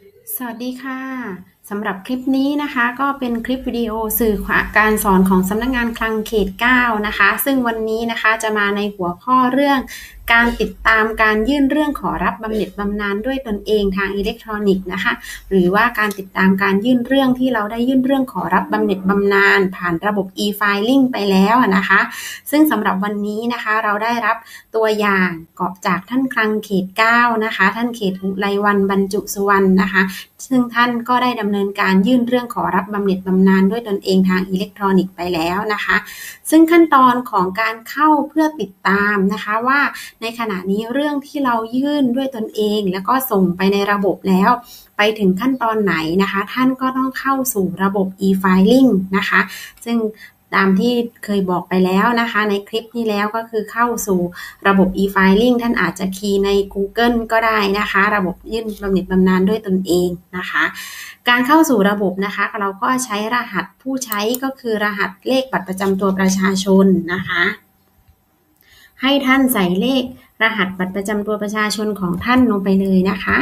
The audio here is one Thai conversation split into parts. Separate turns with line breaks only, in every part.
สวัสดีค่ะสำหรับคลิปนี้นะคะก็เป็นคลิปวิดีโอสื่อการสอนของสำนักงานคลังเขต9นะคะซึ่งวันนี้นะคะจะมาในหัวข้อเรื่องการติดตามการยื่นเรื่องขอรับบำเหน็จบำนาญด้วยตนเองทางอิเล็กทรอนิกส์นะคะหรือว่าการติดตามการยื่นเรื่องที่เราได้ยื่นเรื่องขอรับบำเหน็จบำนาญผ่านระบบ e-filing ไปแล้วนะคะซึ่งสำหรับวันนี้นะคะเราได้รับตัวอย่างกอบจากท่านคลังเขต9นะคะท่านเขตอุไรวรรณบรรจุสุวรรณนะคะซึ่งท่านก็ได้ดำเนินการยื่นเรื่องขอรับบำเหน็จบำนาญด้วยตนเองทางอิเล็กทรอนิกส์ไปแล้วนะคะซึ่งขั้นตอนของการเข้าเพื่อติดตามนะคะว่าในขณะนี้เรื่องที่เรายื่นด้วยตนเองแล้วก็ส่งไปในระบบแล้วไปถึงขั้นตอนไหนนะคะท่านก็ต้องเข้าสู่ระบบ e-filing นะคะซึ่งตามที่เคยบอกไปแล้วนะคะในคลิปนี้แล้วก็คือเข้าสู่ระบบ e-filing ท่านอาจจะคีย์ใน Google ก็ได้นะคะระบบยื่นบำเหน็จบำนาญด้วยตนเองนะคะการเข้าสู่ระบบนะคะเราก็ใช้รหัสผู้ใช้ก็คือรหัสเลขบัตรประจำตัวประชาชนนะคะให้ท่านใส่เลขรหัสบัตรประจำตัวประชาชนของท่านลงไปเลยนะคะ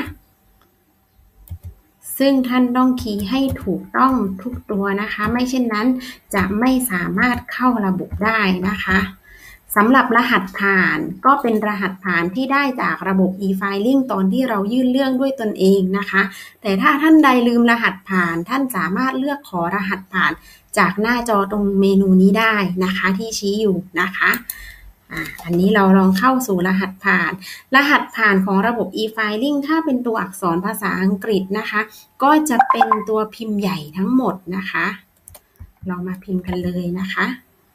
ซึ่งท่านต้องคีย์ให้ถูกต้องทุกตัวนะคะไม่เช่นนั้นจะไม่สามารถเข้าระบบได้นะคะสำหรับรหัสผ่านก็เป็นรหัสผ่านที่ได้จากระบบ e-filing ตอนที่เรายื่นเรื่องด้วยตนเองนะคะแต่ถ้าท่านใดลืมรหัสผ่านท่านสามารถเลือกขอรหัสผ่านจากหน้าจอตรงเมนูนี้ได้นะคะที่ชี้อยู่นะคะอันนี้เราลองเข้าสู่รหัสผ่านของระบบ e-filing ถ้าเป็นตัวอักษรภาษาอังกฤษนะคะก็จะเป็นตัวพิมพ์ใหญ่ทั้งหมดนะคะเรามาพิมพ์กันเลยนะคะ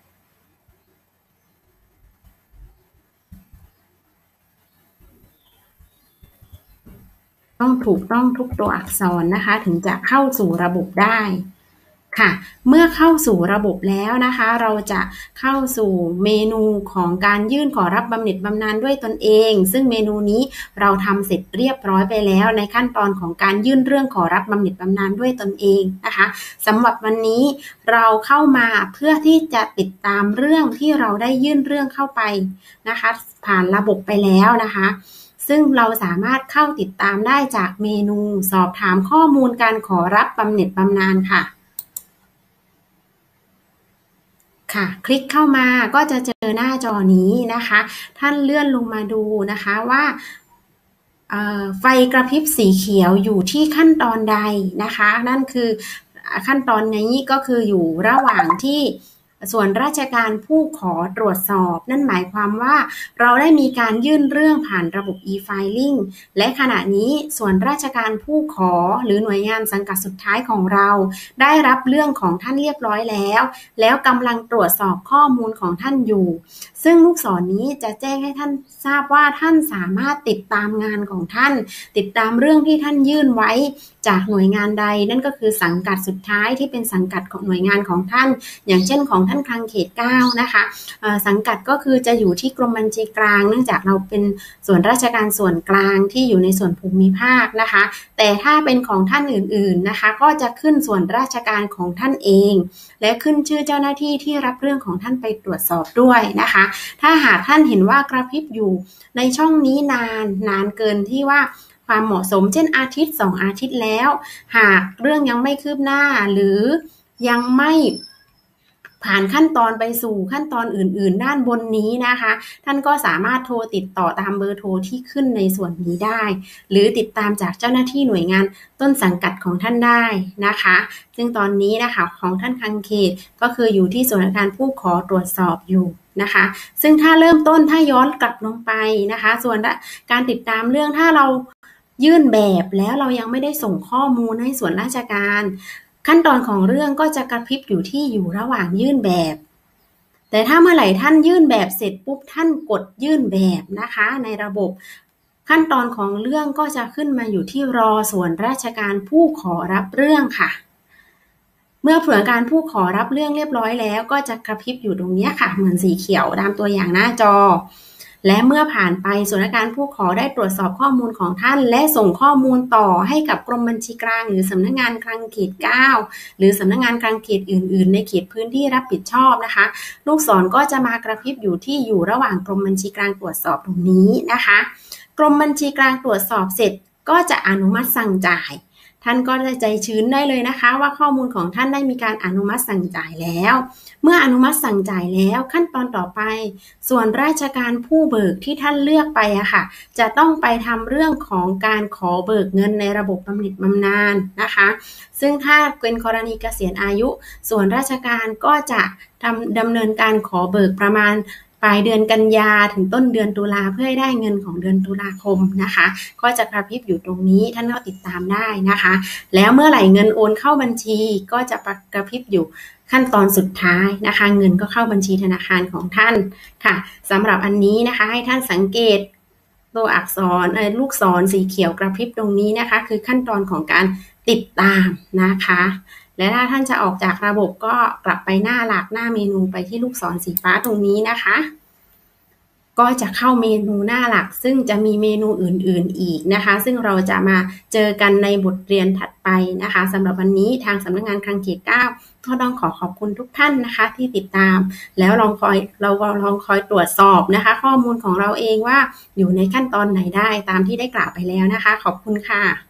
ต้องถูกต้องทุกตัวอักษรนะคะถึงจะเข้าสู่ระบบได้ค่ะเมื่อเข้าสู่ระบบแล้วนะคะเราจะเข้าสู่เมนูของการยื่นขอรับบำเหน็จบำนาญด้วยตนเองซึ่งเมนูนี้เราทำเสร็จเรียบร้อยไปแล้วในขั้นตอนของการยื่นเรื่องขอรับบำเหน็จบำนาญด้วยตนเองนะคะสำหรับวันนี้เราเข้ามาเพื่อที่จะติดตามเรื่องที่เราได้ยื่นเรื่องเข้าไปนะคะผ่านระบบไปแล้วนะคะซึ่งเราสามารถเข้าติดตามได้จากเมนูสอบถามข้อมูลการขอรับบำเหน็จบำนาญค่ะคลิกเข้ามาก็จะเจอหน้าจอนี้นะคะท่านเลื่อนลงมาดูนะคะว่าไฟกระพริบสีเขียวอยู่ที่ขั้นตอนใดนะคะนั่นคือขั้นตอนนี้ก็คืออยู่ระหว่างที่ส่วนราชการผู้ขอตรวจสอบนั่นหมายความว่าเราได้มีการยื่นเรื่องผ่านระบบ e-filing และขณะนี้ส่วนราชการผู้ขอหรือหน่วยงานสังกัดสุดท้ายของเราได้รับเรื่องของท่านเรียบร้อยแล้วกำลังตรวจสอบข้อมูลของท่านอยู่ซึ่งลูกศรนี้จะแจ้งให้ท่านทราบว่าท่านสามารถติดตามงานของท่านติดตามเรื่องที่ท่านยื่นไว้จากหน่วยงานใดนั่นก็คือสังกัดสุดท้ายที่เป็นสังกัดของหน่วยงานของท่านอย่างเช่นของท่านคลังเขต9นะคะสังกัดก็คือจะอยู่ที่กรมบัญชีกลางเนื่องจากเราเป็นส่วนราชการส่วนกลางที่อยู่ในส่วนภูมิภาคนะคะแต่ถ้าเป็นของท่านอื่นๆนะคะก็จะขึ้นส่วนราชการของท่านเองและขึ้นชื่อเจ้าหน้าที่ที่รับเรื่องของท่านไปตรวจสอบด้วยนะคะถ้าหากท่านเห็นว่ากระพริบอยู่ในช่องนี้นานเกินที่ว่าความเหมาะสมเช่นอาทิตย์2อาทิตย์แล้วหากเรื่องยังไม่คืบหน้าหรือยังไม่ผ่านขั้นตอนไปสู่ขั้นตอนอื่นๆด้านบนนี้นะคะท่านก็สามารถโทรติดต่อตามเบอร์โทรที่ขึ้นในส่วนนี้ได้หรือติดตามจากเจ้าหน้าที่หน่วยงานต้นสังกัดของท่านได้นะคะซึ่งตอนนี้นะคะของท่านคลังเขตก็คืออยู่ที่ส่วนราชการผู้ขอตรวจสอบอยู่นะคะซึ่งถ้าเริ่มต้นถ้าย้อนกลับลงไปนะคะส่วนการติดตามเรื่องถ้าเรายื่นแบบแล้วเรายังไม่ได้ส่งข้อมูลให้ส่วนราชการขั้นตอนของเรื่องก็จะกระพริบอยู่ระหว่างยื่นแบบแต่ถ้าเมื่อไหร่ท่านยื่นแบบเสร็จปุ๊บท่านกดยื่นแบบนะคะในระบบขั้นตอนของเรื่องก็จะขึ้นมาอยู่ที่รอส่วนราชการผู้ขอรับเรื่องค่ะเมื่อส่วนการผู้ขอรับเรื่องเรียบร้อยแล้วก็จะกระพริบอยู่ตรงนี้ค่ะเหมือนสีเขียวตามตัวอย่างหน้าจอและเมื่อผ่านไปส่วนราชการผู้ขอได้ตรวจสอบข้อมูลของท่านและส่งข้อมูลต่อให้กับกรมบัญชีกลางหรือสำนักงานคลังเขต9หรือสำนักงานคลังเขตอื่นๆในเขตพื้นที่รับผิดชอบนะคะลูกศรก็จะมากระพริบอยู่ระหว่างกรมบัญชีกลางตรวจสอบตรงนี้นะคะกรมบัญชีกลางตรวจสอบเสร็จก็จะอนุมัติสั่งจ่ายท่านก็จะใจชื้นได้เลยนะคะว่าข้อมูลของท่านได้มีการอนุมัติสั่งจ่ายแล้วเมื่ออนุมัติสั่งจ่ายแล้วขั้นตอนต่อไปส่วนราชการผู้เบิกที่ท่านเลือกไปอะค่ะจะต้องไปทำเรื่องของการขอเบิกเงินในระบบบำเหน็จบำนาญนะคะซึ่งถ้าเป็นกรณีเกษียณอายุส่วนราชการก็จะดำเนินการขอเบิกประมาณปลายเดือนกันยาถึงต้นเดือนตุลาเพื่อให้ได้เงินของเดือนตุลาคมนะคะก็จะกระพริบอยู่ตรงนี้ท่านก็ติดตามได้นะคะแล้วเมื่อไหร่เงินโอนเข้าบัญชีก็จะกระพริบอยู่ขั้นตอนสุดท้ายนะคะเงินก็เข้าบัญชีธนาคารของท่านค่ะสำหรับอันนี้นะคะให้ท่านสังเกตตัวอักษรลูกศรสีเขียวกระพริบตรงนี้นะคะคือขั้นตอนของการติดตามนะคะและถ้าท่านจะออกจากระบบก็กลับไปหน้าหลักหน้าเมนูไปที่ลูกศรสีฟ้าตรงนี้นะคะก็จะเข้าเมนูหน้าหลักซึ่งจะมีเมนูอื่นๆอีกนะคะซึ่งเราจะมาเจอกันในบทเรียนถัดไปนะคะสำหรับวันนี้ทางสำนักงานคลังเขต 9ก็ต้องขอบคุณทุกท่านนะคะที่ติดตามแล้วเราลองคอยตรวจสอบนะคะข้อมูลของเราเองว่าอยู่ในขั้นตอนไหนได้ตามที่ได้กล่าวไปแล้วนะคะขอบคุณค่ะ